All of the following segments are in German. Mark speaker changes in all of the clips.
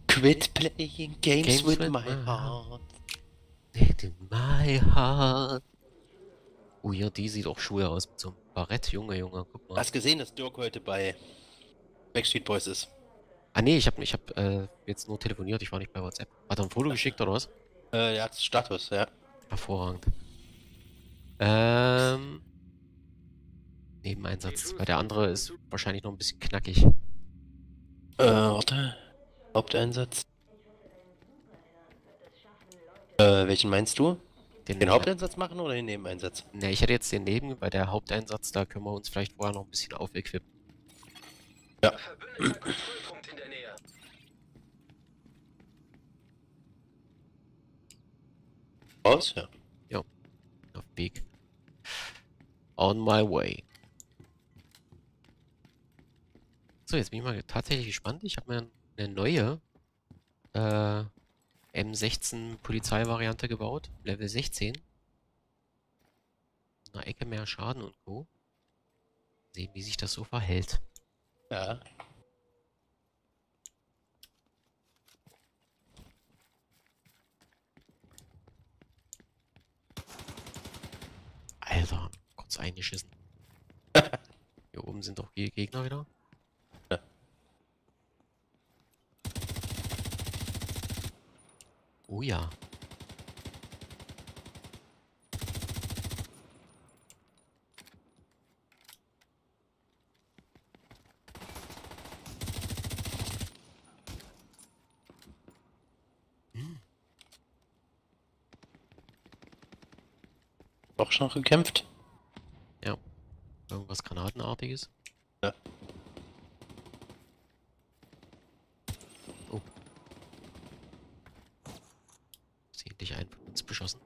Speaker 1: Quit playing games with my
Speaker 2: my
Speaker 1: heart.
Speaker 2: in my heart. Oh ja, die sieht auch schwer aus mit so einem Barett. Junge, Junge, guck mal.
Speaker 1: Hast gesehen, dass Dirk heute bei Backstreet Boys ist?
Speaker 2: Ah nee, ich hab jetzt nur telefoniert, ich war nicht bei WhatsApp. Hat er ein Foto geschickt oder was?
Speaker 1: Er hat Status, ja.
Speaker 2: Hervorragend. Ähm, Nebeneinsatz, weil der andere ist wahrscheinlich noch ein bisschen knackig.
Speaker 1: Warte. Haupteinsatz. Welchen meinst du? Den
Speaker 2: Den,
Speaker 1: Haupteinsatz machen oder den Nebeneinsatz?
Speaker 2: ne, ich hätte jetzt den neben, bei der Haupteinsatz, da können wir uns vielleicht vorher noch ein bisschen aufequippen.
Speaker 1: Ja.
Speaker 3: Kontrollpunkt in der Nähe.
Speaker 1: Raus? Ja.
Speaker 2: Auf dem Weg. On my way. So, jetzt bin ich mal tatsächlich gespannt. Ich habe mir eine neue M16 Polizeivariante gebaut. Level 16. Eine Ecke mehr Schaden und Co. Sehen, wie sich das so verhält.
Speaker 1: Ja.
Speaker 2: Alter, kurz eingeschissen. Hier oben sind doch Gegner wieder.
Speaker 1: Ja.
Speaker 2: Oh ja.
Speaker 1: Auch schon gekämpft?
Speaker 2: Ja. Irgendwas Granatenartiges.
Speaker 1: Ja.
Speaker 2: Oh. Versehentlich einen von uns beschossen.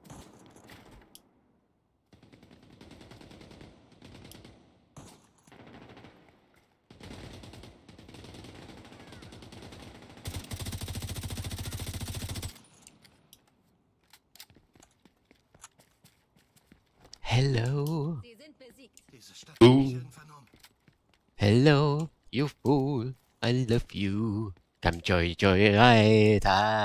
Speaker 2: Hello.
Speaker 4: Sie sind besiegt.
Speaker 3: Diese Stadt hab ich
Speaker 1: Uh.
Speaker 3: irgendwann um.
Speaker 2: Hello, you fool. I love you. Come joy ride.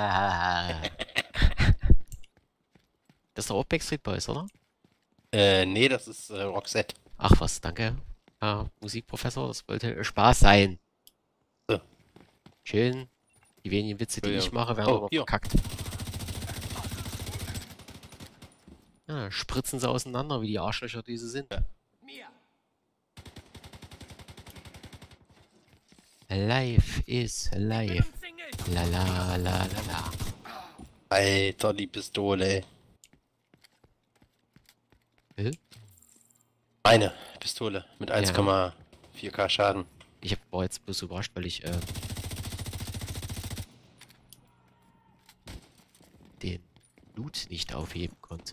Speaker 2: Das ist doch auch Backstreet Boys, oder?
Speaker 1: Nee, das ist Roxette.
Speaker 2: Ach was, danke. Musikprofessor, das wollte Spaß sein.
Speaker 1: So.
Speaker 2: Schön. Die wenigen Witze, die ich mache, werden
Speaker 1: Oh,
Speaker 2: aber
Speaker 1: hier.
Speaker 2: verkackt. Ja, spritzen sie auseinander, wie die Arschlöcher, die sie sind.
Speaker 3: Mir.
Speaker 2: Life is life. La la la la la.
Speaker 1: Alter, die Pistole. Eine Pistole mit 1,4K Schaden.
Speaker 2: Ich war jetzt bloß überrascht, weil ich den Loot nicht aufheben konnte.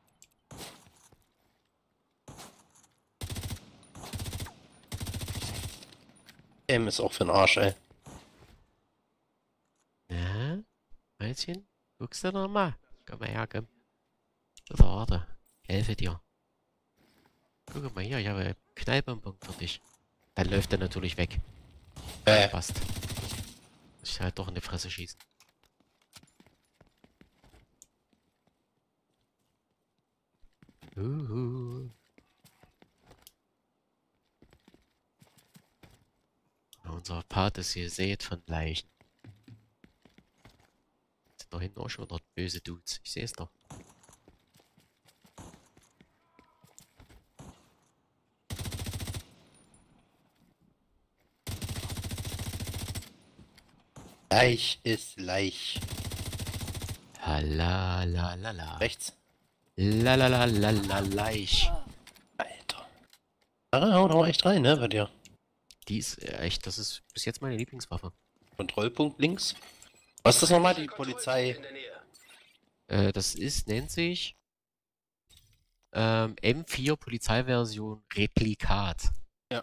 Speaker 1: M ist auch für den Arsch, ey.
Speaker 2: Na, Mädchen, guckst du noch mal? Komm mal her, komm. Oder warte, ich helfe dir. Guck mal hier, ich habe eine Knallbonbon für dich. Dann läuft er natürlich weg. Passt. Muss ich halt doch in die Fresse schießen. Unser Part ist hier sät von Leichen. Sind da hinten auch schon wieder böse Dudes. Ich sehe es doch.
Speaker 1: Leich ist Leich.
Speaker 2: La la la la.
Speaker 1: Rechts.
Speaker 2: La la la la la Leich.
Speaker 1: Alter. Ah, haut auch echt rein, ne, bei dir.
Speaker 2: Die ist echt, das ist bis jetzt meine Lieblingswaffe.
Speaker 1: Kontrollpunkt links. Was ist das nochmal, die Polizei?
Speaker 3: In der Nähe.
Speaker 2: Das ist, nennt sich M4 Polizeiversion Replikat.
Speaker 1: Ja.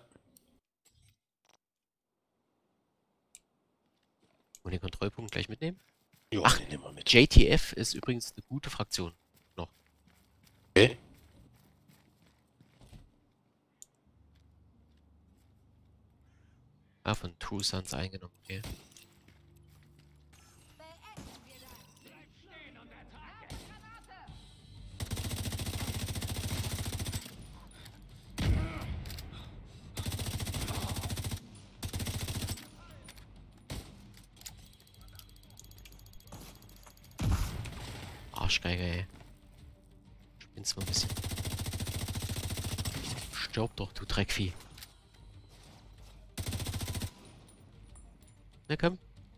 Speaker 2: Und den Kontrollpunkt gleich mitnehmen?
Speaker 1: Jo,
Speaker 2: Ach,
Speaker 1: den nehmen wir mit.
Speaker 2: JTF ist übrigens eine gute Fraktion. Noch.
Speaker 1: Okay.
Speaker 2: Ah, von True Sons eingenommen, okay. Arschgeige, ey. Spinnst mal ein bisschen. Stirb doch, du Dreckvieh. Na komm.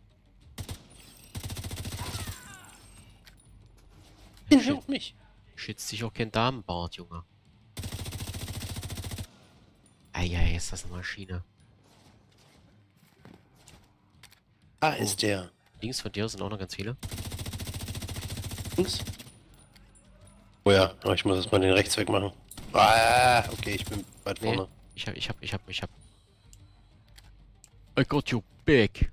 Speaker 1: Hilf mich.
Speaker 2: Schützt sich auch kein Damenbart, Junge. Eieiei, ist das eine Maschine.
Speaker 1: Da ist der.
Speaker 2: Links von dir sind auch noch ganz viele.
Speaker 1: Links. Oh ja, aber ich muss erstmal den rechts wegmachen. Ah, okay, ich bin weit
Speaker 2: Nee,
Speaker 1: vorne.
Speaker 2: ich hab. I got your back.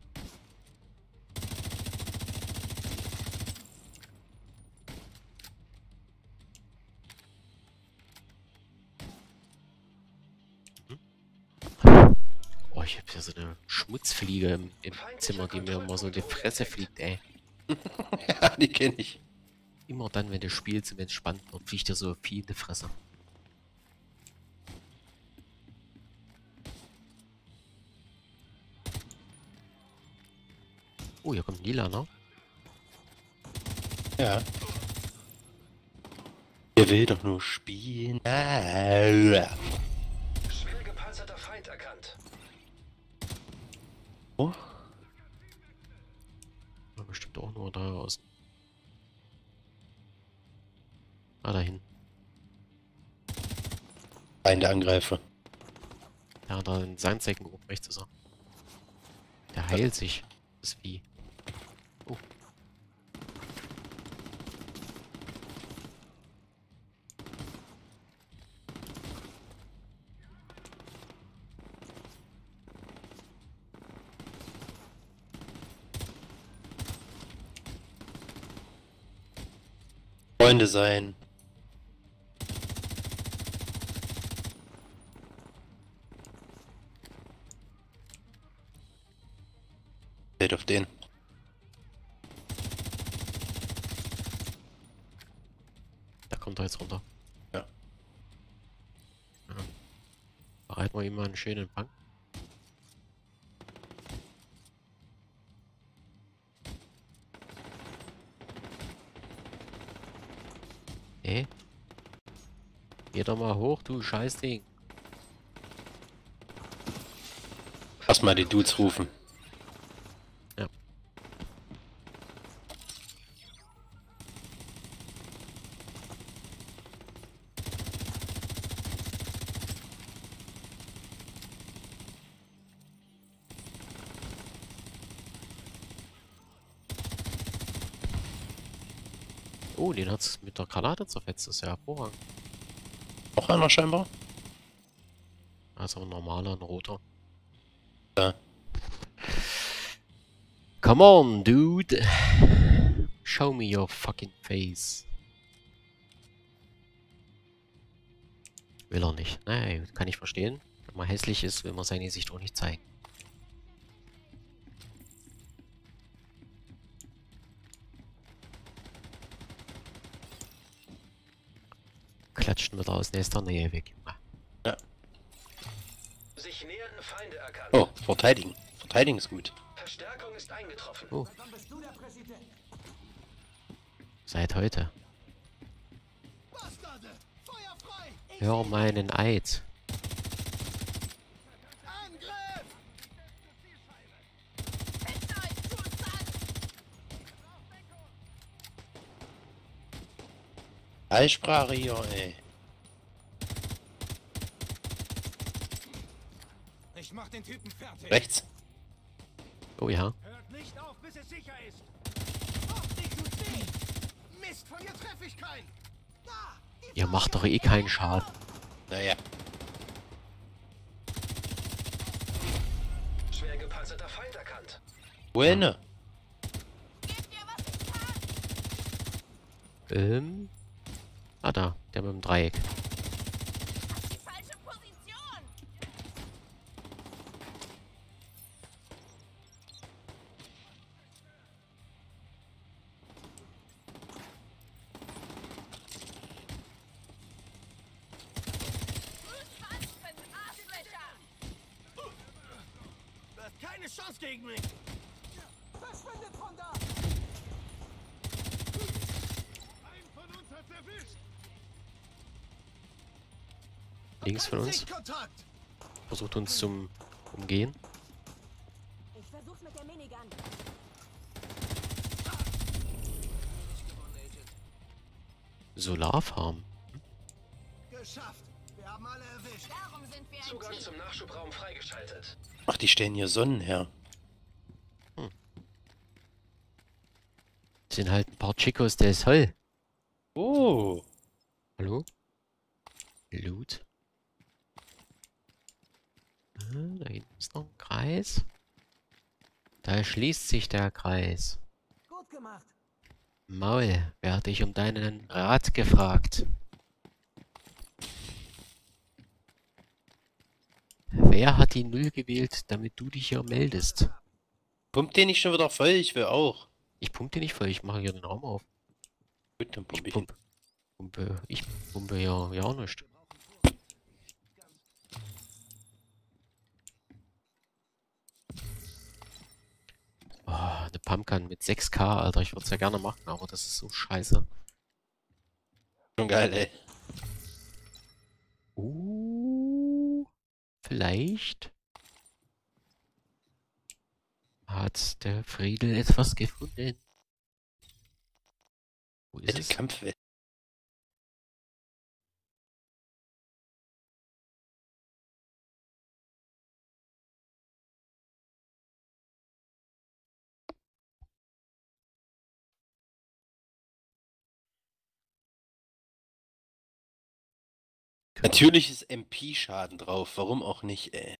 Speaker 2: Oh, ich hab hier so eine Schmutzfliege im Zimmer, die mir immer so in die Fresse fliegt, ey.
Speaker 1: Ja, die kenne ich.
Speaker 2: Immer dann, wenn du spielst und wenn es spannend wird, fliegt dir so viel in die Fresse. Oh, hier kommt ein Lila, ne?
Speaker 1: Ja. Der will doch nur spielen. Ah.
Speaker 3: Schwer gepanzerter Feind erkannt.
Speaker 1: Oh.
Speaker 2: Ja, bestimmt auch nur da außen. Ah, dahin.
Speaker 1: Feinde angreife.
Speaker 2: Ja, da in Sandsäcken oben rechts ist er. Der heilt sich. Das Vieh. Oh.
Speaker 1: Freunde sein. Fällt auf den.
Speaker 2: Da kommt er jetzt runter.
Speaker 1: Ja.
Speaker 2: Ja. Bereiten wir ihm mal einen schönen Bank. Geh doch mal hoch, du Scheißding.
Speaker 1: Lass mal die Dudes rufen.
Speaker 2: Ja. Oh, den hat's mit der Granate zerfetzt, das ist ja hervorragend.
Speaker 1: Noch einer scheinbar?
Speaker 2: Also ein normaler, ein roter.
Speaker 1: Ja.
Speaker 2: Come on, dude. Show me your fucking face. Will er nicht. Naja, kann ich verstehen. Wenn man hässlich ist, will man seine Gesicht auch nicht zeigen. Klatschten wir da aus nächster Nähe weg.
Speaker 1: Ja.
Speaker 3: Sich nähernden Feinde erkannt.
Speaker 1: Oh, verteidigen. Verteidigen ist gut.
Speaker 3: Verstärkung ist eingetroffen.
Speaker 2: Oh. Seit heute. Hör meinen Eid.
Speaker 1: Eisprache hier, ey.
Speaker 4: Ich mach den Typen fertig.
Speaker 1: Rechts.
Speaker 2: Oh ja.
Speaker 4: Hört nicht auf, bis es sicher ist. Hoffentlich tut's weh. Mist, von hier treffe ich keinen. Da,
Speaker 2: Ihr macht doch eh keinen Schaden.
Speaker 1: Naja.
Speaker 3: Schwer gepanzerter Feind erkannt.
Speaker 1: Bueno.
Speaker 2: Ah da, der mit dem Dreieck.
Speaker 5: Die falsche Position! Fußballfen, Arschlöcher!
Speaker 4: Du hast keine Chance gegen mich. Verschwindet von da.
Speaker 2: Links von uns.
Speaker 4: Sichtkontakt!
Speaker 2: Versucht uns zum Umgehen.
Speaker 5: Ich versuch's mit der Minigun.
Speaker 2: Solarfarm.
Speaker 4: Geschafft! Wir haben alle erwischt.
Speaker 5: Darum sind wir ein
Speaker 3: Zugang
Speaker 5: Team.
Speaker 3: zum Nachschubraum freigeschaltet.
Speaker 1: Ach, die stellen hier Sonnen her.
Speaker 2: Sind halt ein paar Chicos del Sol.
Speaker 1: Oh.
Speaker 2: Hallo? Loot. Da hinten ist noch ein Kreis. Da schließt sich der Kreis.
Speaker 4: Gut gemacht.
Speaker 2: Maul, wer hat dich um deinen Rat gefragt? Wer hat die Null gewählt, damit du dich hier meldest?
Speaker 1: Pumpt den nicht schon wieder voll? Ich will auch.
Speaker 2: Ich pumpe dir nicht voll, ich mache hier den Raum auf.
Speaker 1: Gut, dann pump ich ihn.
Speaker 2: Ich pumpe ja, ja auch nicht. Oh, eine Pumpgun mit 6K, Alter. Ich würde es ja gerne machen, aber das ist so scheiße.
Speaker 1: Schon geil, ey.
Speaker 2: Vielleicht hat der Friedel etwas gefunden. Wo ist
Speaker 1: Bitte
Speaker 2: es?
Speaker 1: Kampfwelt. Natürlich ist MP-Schaden drauf. Warum auch nicht, ey?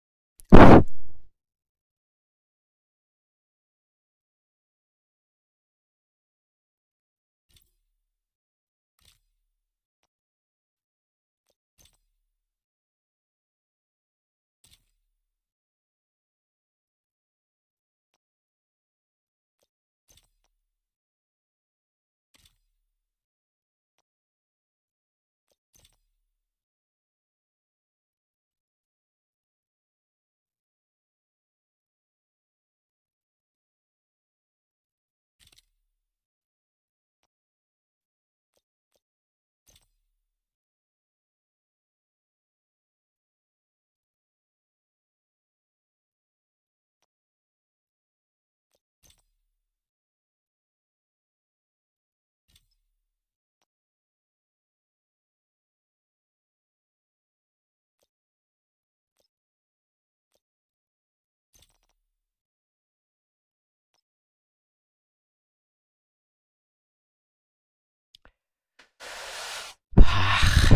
Speaker 2: Ach.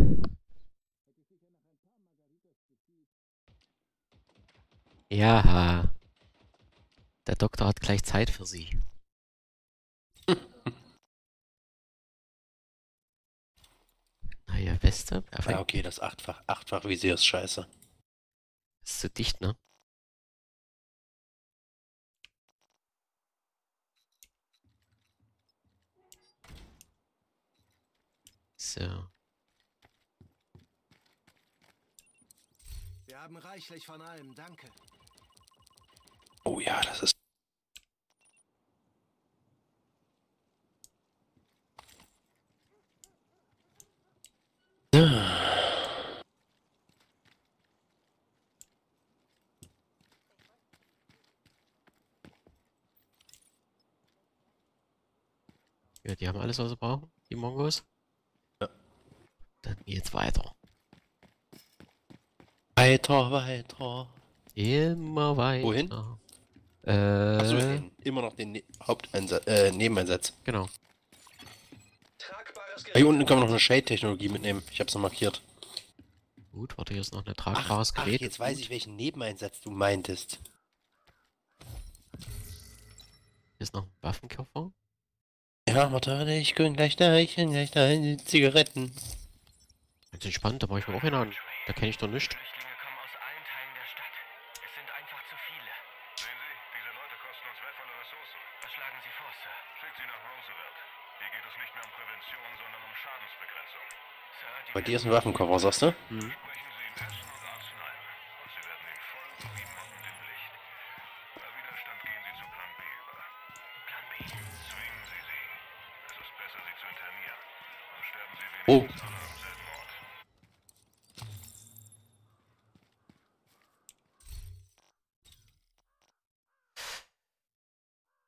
Speaker 2: Ja, der Doktor hat gleich Zeit für Sie. Neue Weste,
Speaker 1: Ja,
Speaker 2: perfekt.
Speaker 1: okay, das achtfach Visier ist scheiße.
Speaker 2: Ist zu dicht, ne? So.
Speaker 4: Wir haben reichlich von allem, danke.
Speaker 1: Oh ja, das ist...
Speaker 2: Ja, die haben alles, was sie brauchen, die Mongos.
Speaker 1: Ja.
Speaker 2: Dann geht's weiter.
Speaker 1: Weiter, weiter.
Speaker 2: Immer weiter.
Speaker 1: Wohin? Achso, immer noch den Nebeneinsatz.
Speaker 2: Genau.
Speaker 3: Tragbares
Speaker 1: Hier unten kann man noch eine Shade-Technologie mitnehmen. Ich hab's noch markiert.
Speaker 2: Gut, warte, hier ist noch ein
Speaker 1: Ach,
Speaker 2: tragbares Gerät.
Speaker 1: jetzt weiß ich, welchen Nebeneinsatz du meintest.
Speaker 2: Hier ist noch ein Waffenkoffer.
Speaker 1: Ja, warte, ich bin gleich da, die Zigaretten.
Speaker 2: Ganz entspannt, da mach ich mir auch einen an. Da kenne ich doch nichts.
Speaker 6: Flüchtlinge kommen aus allen Teilen der Stadt. Es sind einfach zu viele.
Speaker 7: Sehen Sie, diese Leute kosten uns wertvolle Ressourcen.
Speaker 6: Was schlagen Sie vor, Sir?
Speaker 7: Schickt sie nach Roosevelt. Hier geht es nicht mehr um Prävention, sondern um Schadensbegrenzung.
Speaker 6: Sir, die
Speaker 1: Bei dir ist ein Waffenkoffer, sagst du?
Speaker 2: Hm.
Speaker 7: Sprechen Sie in Essen und Arznheim. Und Sie werden ihn voll wie Motten im Licht. Bei Widerstand gehen Sie zu Plan B über.
Speaker 6: Plan B.
Speaker 7: Zwingen Sie sie. Es ist besser, sie zu internieren. Dann sterben sie
Speaker 1: Oh.
Speaker 7: wenigstens alle am selben Ort.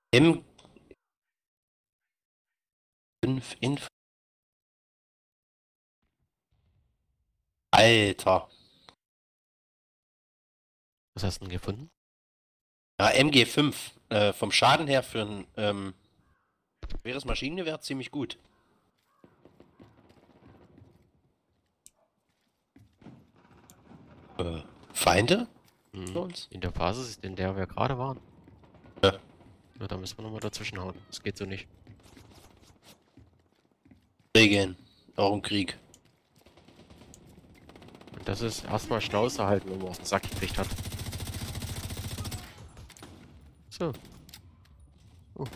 Speaker 1: M5 Inf. Alter.
Speaker 2: Was hast du denn gefunden?
Speaker 1: Ja, MG5. Vom Schaden her für ein schweres Maschinengewehr ziemlich gut. Feinde? Für uns?
Speaker 2: In der Basis, in der wir gerade waren.
Speaker 1: Ja.
Speaker 2: Na, da müssen wir nochmal dazwischen hauen. Das geht so nicht.
Speaker 1: Regeln. Auch im Krieg.
Speaker 2: Und das ist erstmal Schnauze halten, wenn man auf den Sack gekriegt hat. So. Oh.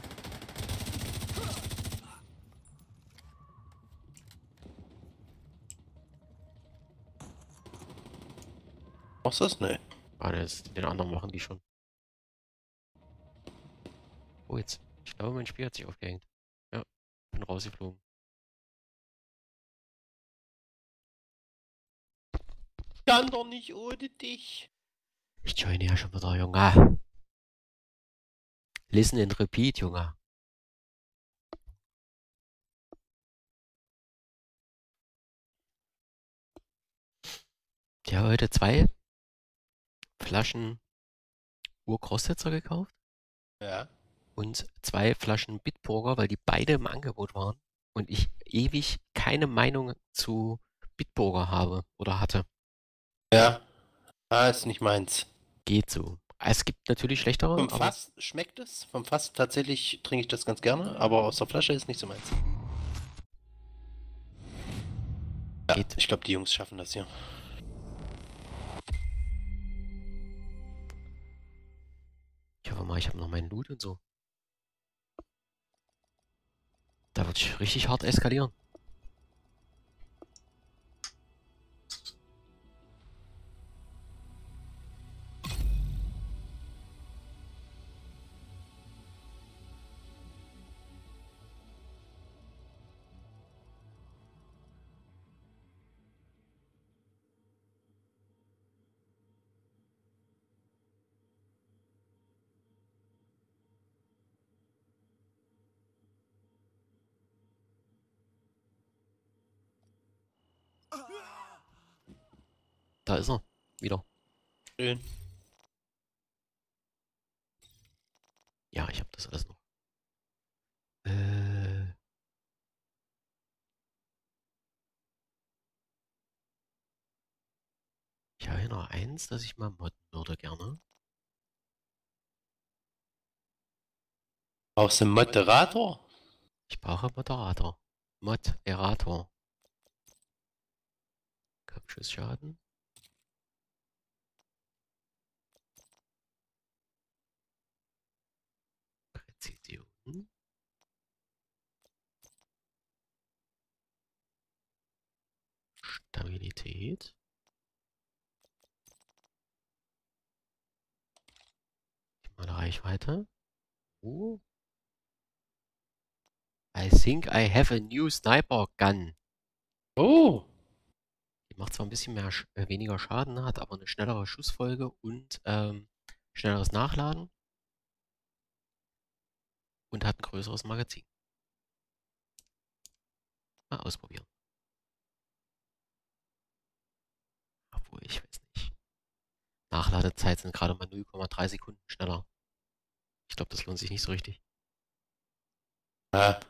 Speaker 1: Was ist das? Ne.
Speaker 2: Ah, den anderen machen die schon. Oh, jetzt. Ich glaube, mein Spiel hat sich aufgehängt. Ja, bin rausgeflogen.
Speaker 1: Kann doch nicht ohne dich.
Speaker 2: Ich joine ja schon wieder, Junge. Listen and repeat, Junge. Ich habe heute 2 Flaschen Urkrossetzer gekauft
Speaker 1: Ja.
Speaker 2: und 2 Flaschen Bitburger, weil die beide im Angebot waren und ich ewig keine Meinung zu Bitburger habe oder hatte.
Speaker 1: Ja. Ah, ist nicht meins.
Speaker 2: Geht so. Es gibt natürlich schlechtere,
Speaker 1: Vom
Speaker 2: aber
Speaker 1: Fass schmeckt es. Vom Fass tatsächlich trinke ich das ganz gerne, aber aus der Flasche ist nicht so meins. Ja,
Speaker 2: geht.
Speaker 1: ich glaube, die Jungs schaffen das hier.
Speaker 2: Ich hoffe mal, ich habe noch meinen Loot und so. Da wird ich richtig hart eskalieren. Da ist er. Wieder.
Speaker 1: Schön.
Speaker 2: Ja, ich habe das alles noch. Ich habe hier noch eins, das ich mal modden würde gerne.
Speaker 1: Brauchst du einen Moderator?
Speaker 2: Ich brauche Moderator. Moderator. Kampfschussschaden. Präzision. Stabilität. Meine Reichweite. Oh. I think I have a new sniper gun.
Speaker 1: Oh.
Speaker 2: Die macht zwar ein bisschen weniger Schaden, hat aber eine schnellere Schussfolge und schnelleres Nachladen. Und hat ein größeres Magazin. Mal ausprobieren. Obwohl, ich weiß nicht. Nachladezeit sind gerade mal 0,3 Sekunden schneller. Ich glaube, das lohnt sich nicht so richtig.
Speaker 1: Ah.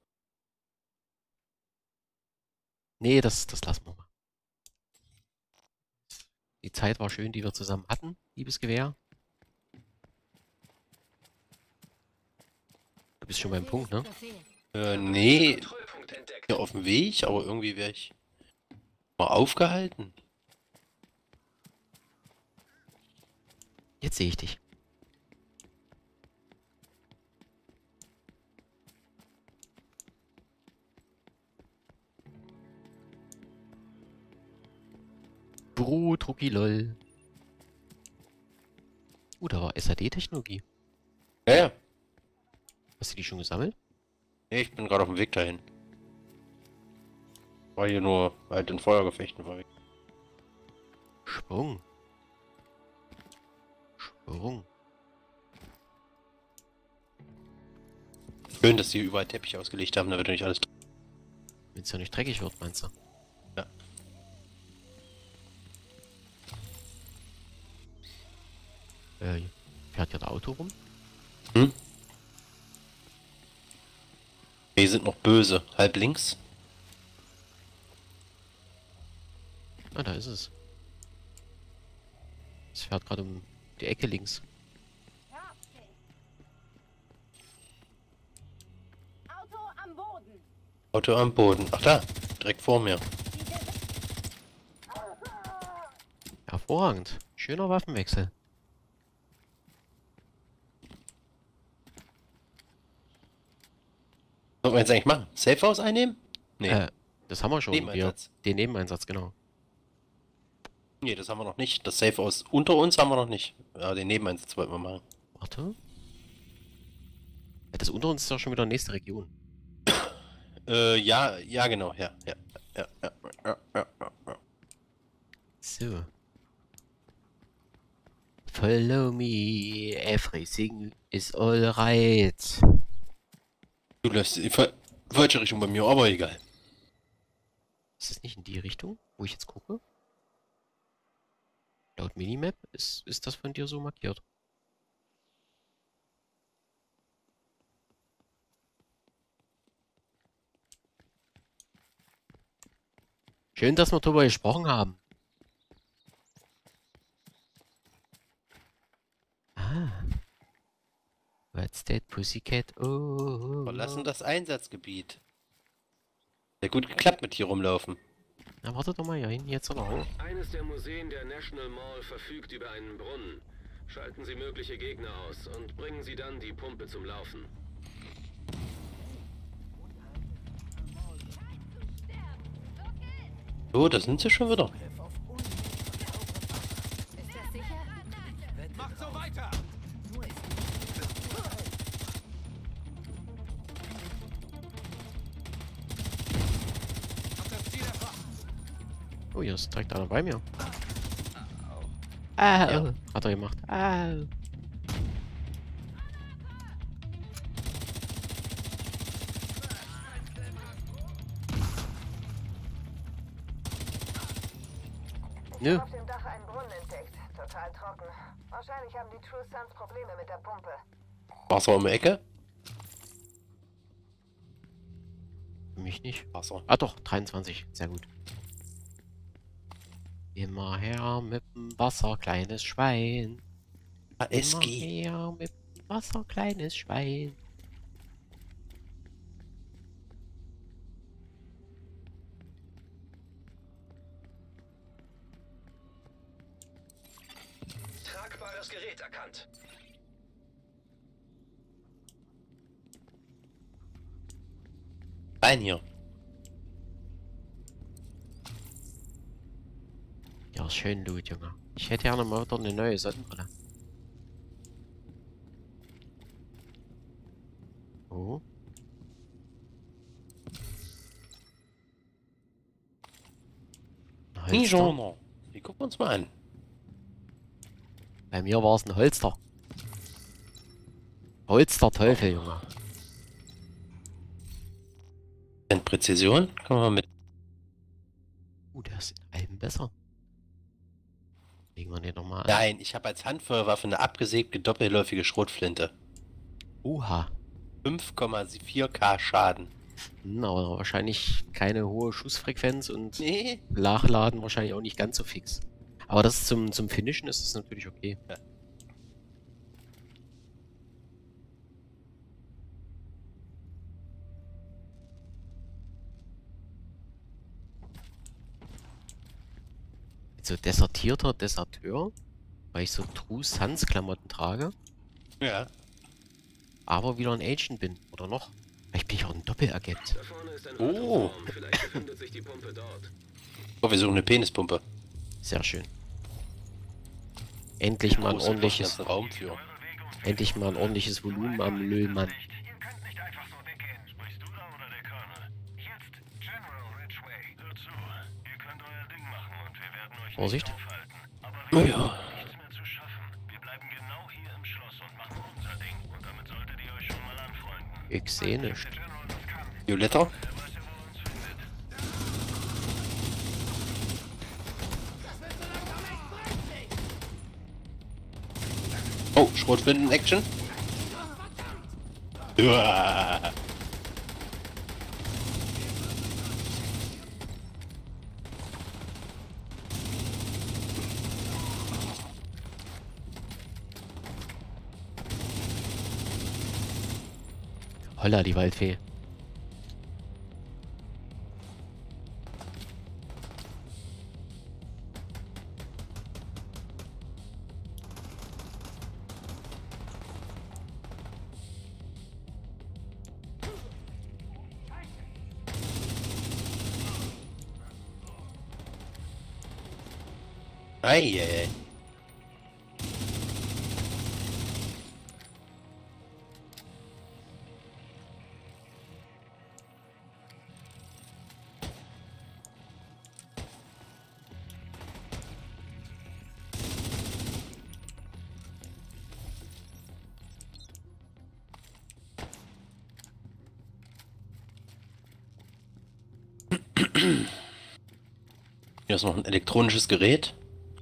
Speaker 2: Nee, das lassen wir mal. Die Zeit war schön, die wir zusammen hatten, liebes Gewehr. Du bist schon beim Punkt, ne?
Speaker 1: Nee,
Speaker 3: Kontrollpunkt entdeckt.
Speaker 1: hier auf dem Weg, aber irgendwie wäre ich mal aufgehalten.
Speaker 2: Jetzt sehe ich dich. Brut, Rucki, lol. Da war SAD-Technologie.
Speaker 1: Ja, ja.
Speaker 2: Hast du die schon gesammelt?
Speaker 1: Nee, ich bin gerade auf dem Weg dahin. War hier nur halt in Feuergefechten verwickelt.
Speaker 2: Sprung. Sprung.
Speaker 1: Schön, dass die überall Teppich ausgelegt haben, da wird nicht alles...
Speaker 2: Wenn es ja nicht dreckig wird, meinst du?
Speaker 1: Ja.
Speaker 2: Fährt hier der Auto rum?
Speaker 1: Hm? Die sind noch böse. Halb links.
Speaker 2: Ah, da ist es. Es fährt gerade um die Ecke links.
Speaker 5: Auto am Boden.
Speaker 1: Auto am Boden. Ach da, direkt vor mir.
Speaker 2: Hervorragend. Schöner Waffenwechsel.
Speaker 1: Was sollten wir jetzt eigentlich machen? Safe House einnehmen? Nee.
Speaker 2: Das haben wir schon.
Speaker 1: Nebeneinsatz.
Speaker 2: Den Nebeneinsatz, genau.
Speaker 1: Nee, das haben wir noch nicht. Das Safe House unter uns haben wir noch nicht. Ja, den Nebeneinsatz wollten wir machen.
Speaker 2: Warte. Ja, das unter uns ist doch schon wieder nächste Region.
Speaker 1: Ja, ja, genau, ja.
Speaker 2: So. Follow me, everything is alright.
Speaker 1: Du läufst in die falsche Richtung bei mir, aber egal.
Speaker 2: Ist das nicht in die Richtung, wo ich jetzt gucke? Laut Minimap ist das von dir so markiert. Schön, dass wir darüber gesprochen haben. Ah. What's that, Pussycat? Oh.
Speaker 1: Verlassen das Einsatzgebiet. Sehr gut geklappt mit hier rumlaufen.
Speaker 2: Na, warte doch mal hier hin, jetzt oder hoch.
Speaker 3: Eines der Museen der National Mall verfügt über einen Brunnen. Schalten Sie mögliche Gegner aus und bringen Sie dann die Pumpe zum Laufen.
Speaker 1: So, da sind sie schon wieder.
Speaker 5: Ist das sicher?
Speaker 4: Macht so weiter! Hab das Ziel erfasst.
Speaker 2: Oh, hier ist direkt einer bei mir. Ah, hat er gemacht. Ah. Nö.
Speaker 8: Auf dem Dach einen Brunnen entdeckt. Total trocken. Wahrscheinlich haben die True Sons Probleme mit der Pumpe.
Speaker 1: Wasser um die Ecke?
Speaker 2: Für mich nicht.
Speaker 1: Wasser.
Speaker 2: Ah doch, 23. Sehr gut. Immer her mit dem Wasser, kleines Schwein. Immer
Speaker 1: ASG.
Speaker 2: her mit dem Wasser, kleines Schwein.
Speaker 3: Tragbares Gerät erkannt.
Speaker 1: Rein hier.
Speaker 2: Ja, schön Loot, Junge. Ich hätte gerne mal wieder eine neue Sonnenbrille. Oh. Ein Holster.
Speaker 1: Nijono. Die gucken wir uns mal an.
Speaker 2: Bei mir war es ein Holster. Holster-Teufel, Junge.
Speaker 1: In Präzision kann man mit.
Speaker 2: Der ist in allem besser. Legen wir den nochmal an.
Speaker 1: Nein, ich habe als Handfeuerwaffe eine abgesägte doppelläufige Schrotflinte.
Speaker 2: Oha.
Speaker 1: 5,4k Schaden.
Speaker 2: Aber wahrscheinlich keine hohe Schussfrequenz und
Speaker 1: Nee.
Speaker 2: Nachladen wahrscheinlich auch nicht ganz so fix. Aber das ist zum Finishen ist es natürlich okay.
Speaker 1: Ja.
Speaker 2: So desertierter Deserteur, weil ich so True Sons Klamotten trage,
Speaker 1: Ja.
Speaker 2: aber wieder ein Agent bin, oder noch? Vielleicht bin ich auch ein Doppelagent.
Speaker 3: Da vorne ist ein
Speaker 1: Oh.
Speaker 3: Wartungsraum. Vielleicht befindet sich die Pumpe dort.
Speaker 1: Oh, wir suchen eine Penispumpe.
Speaker 2: Sehr schön. Endlich mal ein
Speaker 1: Großen
Speaker 2: ordentliches,
Speaker 1: Raum für.
Speaker 2: endlich mal ein ordentliches Volumen am Müllmann.
Speaker 7: Ihr könnt nicht einfach so weggehen. Sprichst du da oder der Colonel? Jetzt General Ridgway. Hört zu. Ihr könnt euer Ding machen und wir werden euch
Speaker 2: Vorsicht.
Speaker 7: nicht aufhalten. Aber
Speaker 1: Oh
Speaker 7: wir
Speaker 1: ja.
Speaker 7: haben nichts mehr zu schaffen. Wir bleiben genau hier im Schloss und machen unser Ding. Und damit solltet ihr euch schon mal anfreunden.
Speaker 2: Ich sehe nicht.
Speaker 7: General das kann.
Speaker 1: Violetta?
Speaker 7: Er weiß ja, wo er uns findet.
Speaker 1: Oh, Schrotflinten-Action. Uah.
Speaker 2: Holla, die Waldfee.
Speaker 1: Eieiei. Hier ist noch ein elektronisches Gerät.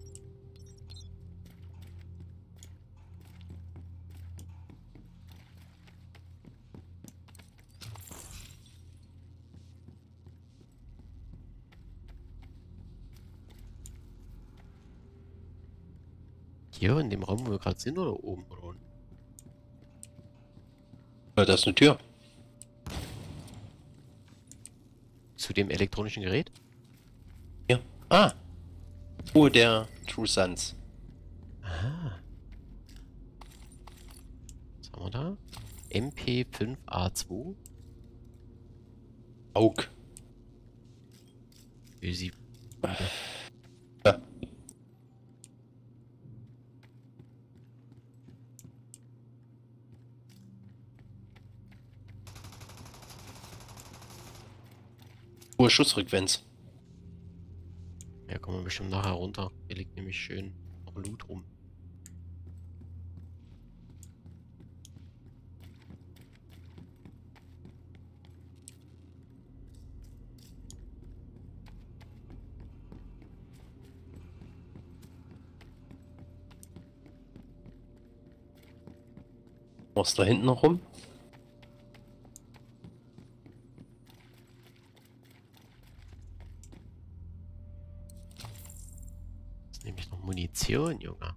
Speaker 2: Hier in dem Raum, wo wir gerade sind, oder oben oder unten?
Speaker 1: Da ist eine Tür.
Speaker 2: Zu dem elektronischen Gerät?
Speaker 1: Hier. Ah. Truhe der True Sons.
Speaker 2: Ah. Was haben wir da? MP5A2.
Speaker 1: Aug.
Speaker 2: Wie sie.
Speaker 1: Ja. Hohe Schussfrequenz.
Speaker 2: Ja, kommen wir bestimmt nachher runter. Hier liegt nämlich schön noch Loot rum.
Speaker 1: Was da hinten noch rum?
Speaker 2: Das ist nämlich noch Munition, Junge.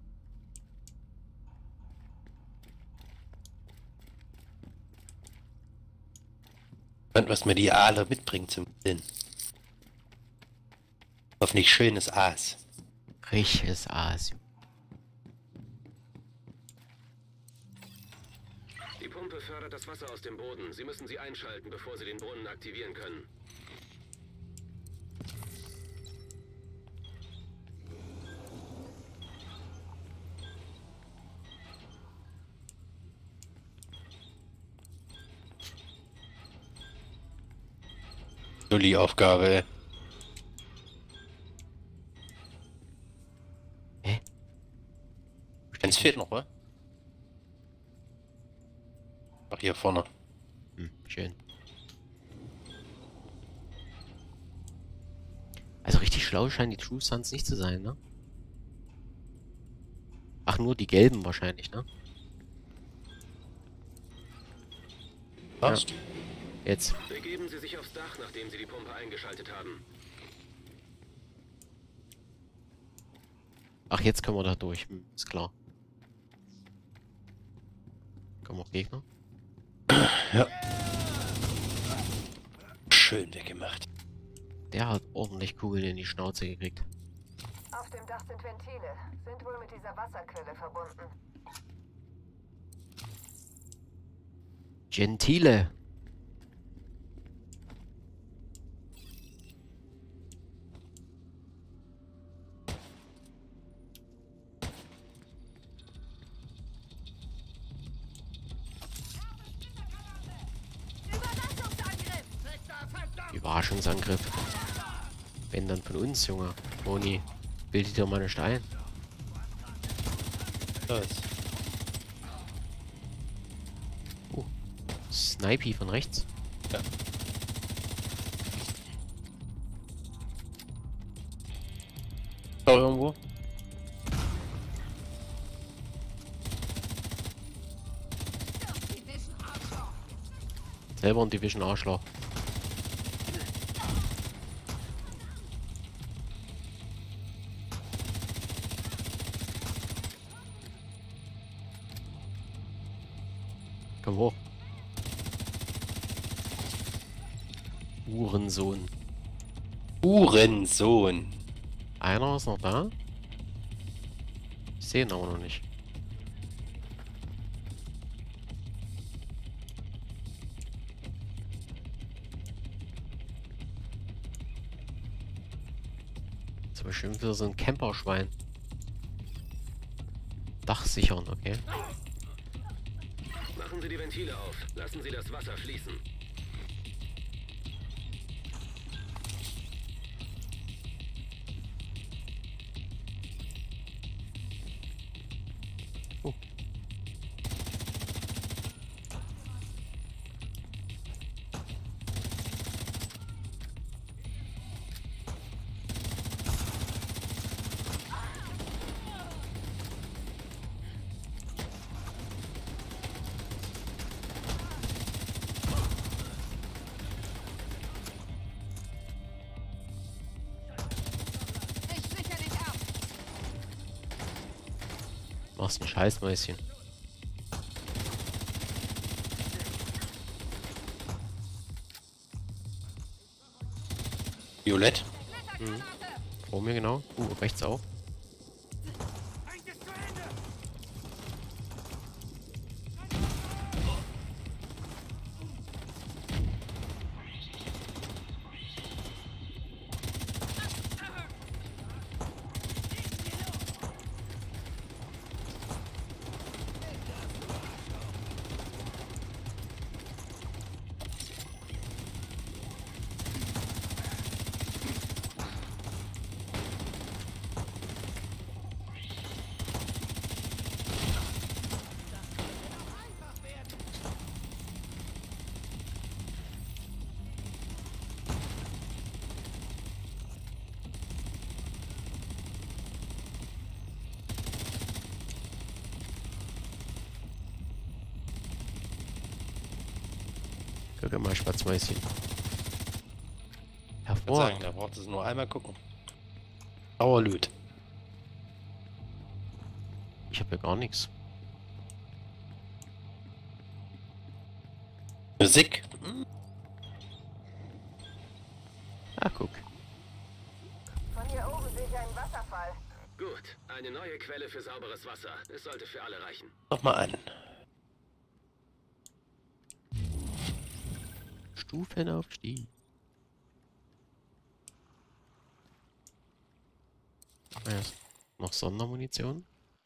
Speaker 1: Und was mir die Aale mitbringt zum Sinn. Hoffentlich schönes Aas.
Speaker 2: Richtiges Aas.
Speaker 3: Die Pumpe fördert das Wasser aus dem Boden. Sie müssen sie einschalten, bevor Sie den Brunnen aktivieren können.
Speaker 1: Aufgabe.
Speaker 2: Hä?
Speaker 1: Eins fehlt noch, oder? Ach, hier vorne.
Speaker 2: Hm, schön. Also richtig schlau scheinen die True Sons nicht zu sein, ne? Ach, nur die gelben wahrscheinlich, ne?
Speaker 1: Passt.
Speaker 2: Jetzt.
Speaker 3: Begeben Sie sich aufs Dach, nachdem Sie die Pumpe eingeschaltet haben.
Speaker 2: Ach, jetzt können wir da durch. Hm, ist klar. Kommen auch Gegner.
Speaker 1: Ja. Schön weggemacht.
Speaker 2: Der hat ordentlich Kugeln in die Schnauze gekriegt.
Speaker 8: Auf dem Dach sind Ventile. Sind wohl mit dieser Wasserquelle verbunden.
Speaker 2: Gentile. Überraschungsangriff. Wenn dann von uns, Junge. Moni, bildet dir mal nicht ein.
Speaker 1: Das.
Speaker 2: Snipey von rechts.
Speaker 1: Ja. Schau irgendwo.
Speaker 2: Selber ein Division Arschloch. Komm hoch. Uhrensohn.
Speaker 1: Uhrensohn.
Speaker 2: Einer ist noch da. Ich sehe ihn aber noch nicht. Das ist bestimmt wieder so ein Camperschwein. Dach sichern, okay.
Speaker 3: Machen Sie die Ventile auf. Lassen Sie das Wasser fließen.
Speaker 2: Oh.
Speaker 5: Ich sichere dich ab.
Speaker 2: Machst ein Scheißmäuschen.
Speaker 1: Violett.
Speaker 2: Vor mir genau. Rechts auch.
Speaker 4: Bringt es zu Ende!
Speaker 2: Guck mal, Schwarzmäuschen.
Speaker 1: Ich würde sagen,
Speaker 2: Hervorragend.
Speaker 1: da braucht es nur einmal gucken. Auerlüt.
Speaker 2: Ich habe ja gar nichts.
Speaker 1: Musik.
Speaker 2: Ah, guck.
Speaker 8: Von hier oben sehe ich einen Wasserfall.
Speaker 3: Gut, eine neue Quelle für sauberes Wasser. Es sollte für alle reichen.
Speaker 1: Nochmal an.
Speaker 2: Stufenaufstieg. Ah, ja, ist noch Sondermunition.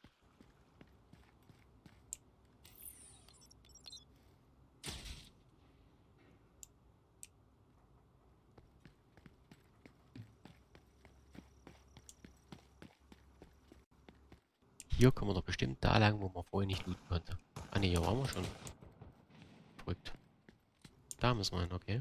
Speaker 2: Hier kommen wir doch bestimmt da lang, wo man vorher nicht looten konnte. Ah ne, hier waren wir schon. Verrückt. Da müssen wir hin, okay.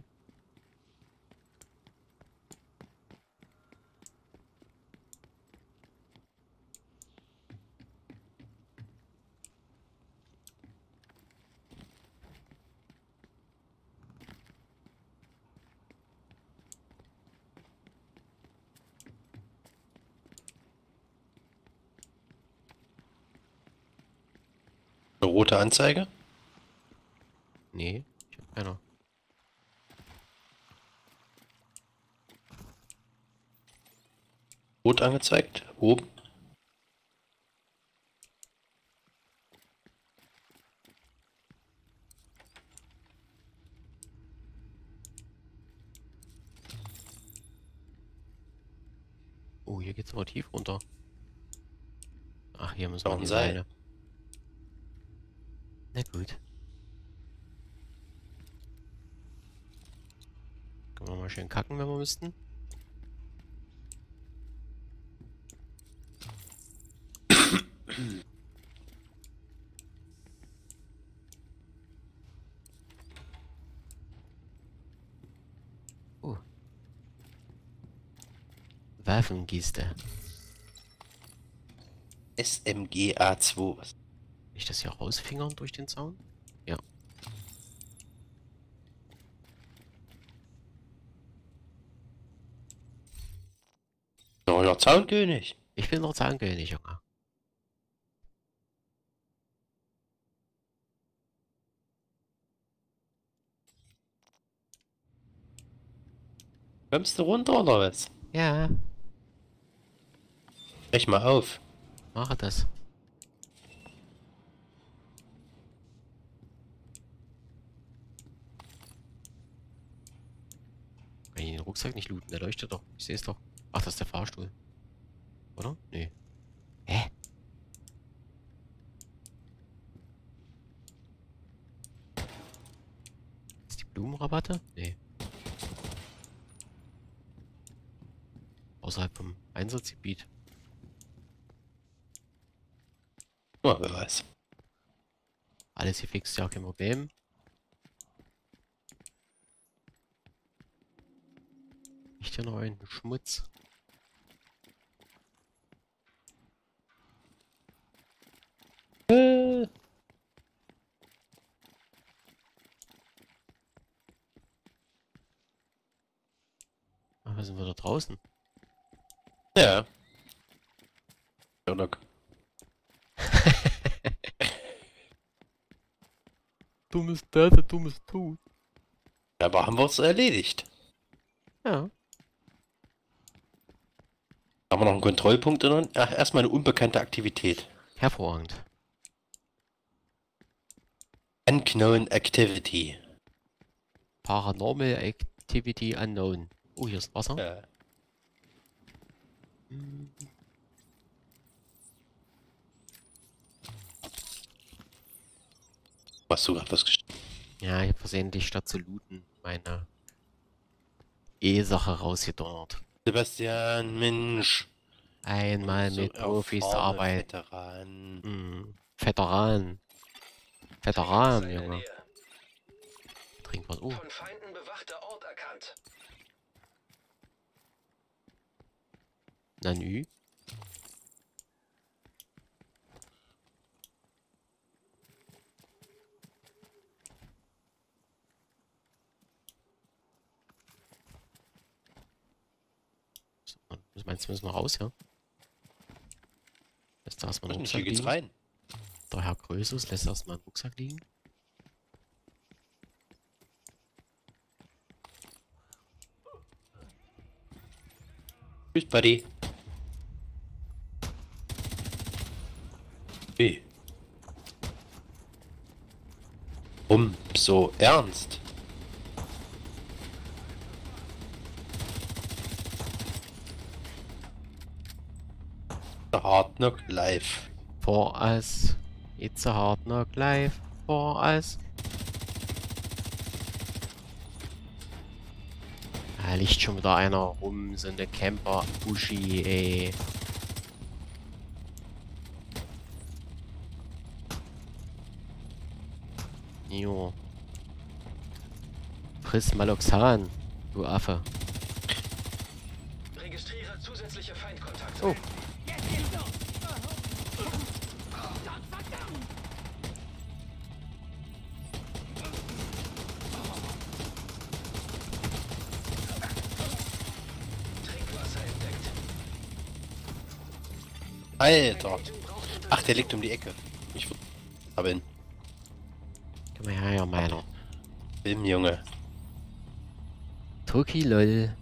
Speaker 1: Eine rote Anzeige.
Speaker 2: Nee, ich hab keiner.
Speaker 1: Rot angezeigt. Oben.
Speaker 2: Oh, hier geht's aber tief runter. Ach, hier müssen wir
Speaker 1: Noch ein
Speaker 2: die
Speaker 1: Seil.
Speaker 2: Seile. Na gut. Können wir mal schön kacken, wenn wir müssten. Waffenkiste.
Speaker 1: SMG A2. Was?
Speaker 2: Kann ich das hier rausfingern durch den Zaun? Ja.
Speaker 1: Neuer Zaunkönig.
Speaker 2: Ich bin noch Zahnkönig, Junge.
Speaker 1: Kommst du runter oder was?
Speaker 2: Ja,
Speaker 1: Brech mal auf.
Speaker 2: mache das. Kann ich den Rucksack nicht looten? Der leuchtet doch. Ich sehe es doch. Ach, das ist der Fahrstuhl. Oder? Nee. Hä? Ist die Blumenrabatte? Nee. Außerhalb vom Einsatzgebiet.
Speaker 1: Oh, wer weiß.
Speaker 2: Alles hier fix, ja, kein Problem. Nicht hier noch einen Schmutz. Ach, sind wir da draußen?
Speaker 1: Ja. Sherlock.
Speaker 2: Dummes Date, dummes Tut.
Speaker 1: Aber haben wir es erledigt.
Speaker 2: Ja.
Speaker 1: Haben wir noch einen Kontrollpunkt drin? Ach, erstmal eine unbekannte Aktivität.
Speaker 2: Hervorragend.
Speaker 1: Unknown Activity.
Speaker 2: Paranormal Activity Unknown. Oh, hier ist Wasser.
Speaker 1: Ja. Was du gerade festgestellt?
Speaker 2: Ja, ich habe versehentlich statt zu looten meine E-Sache rausgedonnert.
Speaker 1: Sebastian, Mensch.
Speaker 2: Einmal
Speaker 1: So
Speaker 2: mit Profis
Speaker 1: erfahrene
Speaker 2: arbeiten.
Speaker 1: Veteran.
Speaker 2: Veteran. Veteran,
Speaker 3: Seine
Speaker 2: Junge.
Speaker 3: Nähe.
Speaker 2: Trink was. Oh,
Speaker 3: Von Feinden bewachter Ort erkannt.
Speaker 2: Nanü. So, was meinst du, müssen wir raus, ja? Lässt da erstmal einen
Speaker 1: Und
Speaker 2: Rucksack
Speaker 1: hier geht's
Speaker 2: liegen.
Speaker 1: rein.
Speaker 2: Der Herr Grösus lässt erstmal einen Rucksack liegen.
Speaker 1: Tschüss, Buddy. Wie? So ernst? The Hard Knock Live.
Speaker 2: For us. It's a hard knock life. For us. Da liegt schon wieder einer rum. So eine Camper-Uschi, ey. Jo. Friss Maloxan, du Affe.
Speaker 3: Registriere zusätzliche Feindkontakte.
Speaker 2: Oh.
Speaker 4: Jetzt geht's los! Verdammt!
Speaker 3: Trinkwasser entdeckt.
Speaker 1: Alter. Ach, der liegt um die Ecke. Ich habe ihn.
Speaker 2: Komm mal her, ja, meiner.
Speaker 1: Film, Junge.
Speaker 2: Toki lol.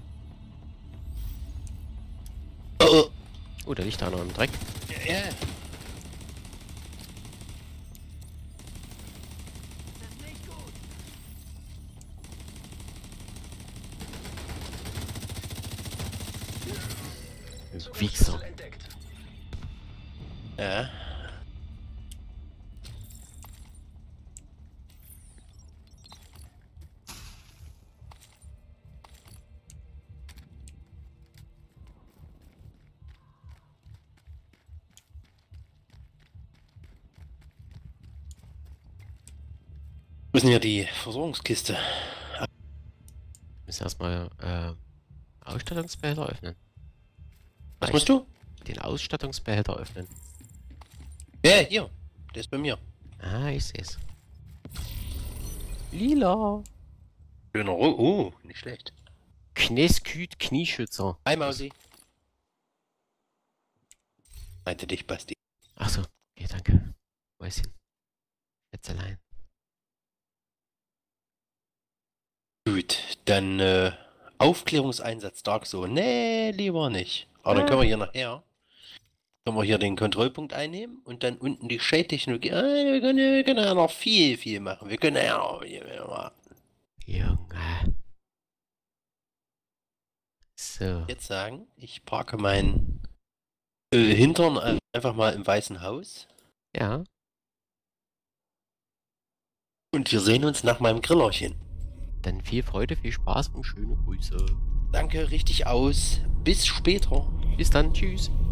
Speaker 1: Oh,
Speaker 2: Oh, da liegt einer im Dreck.
Speaker 1: ja.
Speaker 4: Das ist nicht gut!
Speaker 2: Wichser.
Speaker 3: Entdeckt.
Speaker 1: Ja. Wo ist denn hier die Versorgungskiste?
Speaker 2: Müssen erstmal Ausstattungsbehälter öffnen.
Speaker 1: Was musst du?
Speaker 2: Den Ausstattungsbehälter öffnen.
Speaker 1: Ja, hier. Der ist bei mir.
Speaker 2: Ah, ich seh's. Lila.
Speaker 1: Schöner Oh, nicht schlecht.
Speaker 2: Knesküt Knieschützer.
Speaker 1: Hi, Mausi. Meinte dich, Basti.
Speaker 2: Achso, okay, danke. Mäuschen. Jetzt allein.
Speaker 1: Gut, dann Aufklärungseinsatz Dark Zone. Nee, lieber nicht. Aber dann können wir hier nachher den Kontrollpunkt einnehmen und dann unten die Shade-Technologie. Wir können ja noch viel machen. Wir können ja noch
Speaker 2: Junge. So.
Speaker 1: jetzt sagen, ich parke meinen Hintern einfach mal im Weißen Haus.
Speaker 2: Ja.
Speaker 1: Und wir sehen uns nach meinem Grillerchen.
Speaker 2: Dann viel Freude, viel Spaß und schöne Grüße.
Speaker 1: Danke, richtig aus. Bis später.
Speaker 2: Bis dann, tschüss.